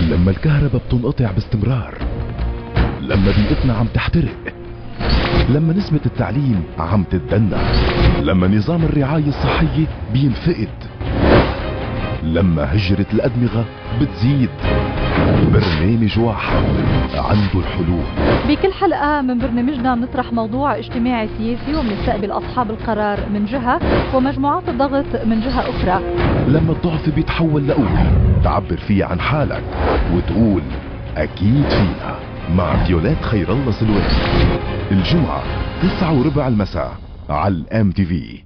لما الكهرباء بتنقطع باستمرار، لما بيئتنا عم تحترق، لما نسبة التعليم عم تتدنى، لما نظام الرعاية الصحية بينفقد، لما هجرة الأدمغة بتزيد، برنامج واحد عنده الحلول. بكل حلقة من برنامجنا بنطرح موضوع اجتماعي سياسي وبنستقبل أصحاب القرار من جهة ومجموعات الضغط من جهة أخرى. لما الضعف بيتحول لقوة تعبر فيه عن حالك وتقول أكيد فينا، مع فيولات خير الله سلوان. الجمعة 9:15 المساء على الMTV.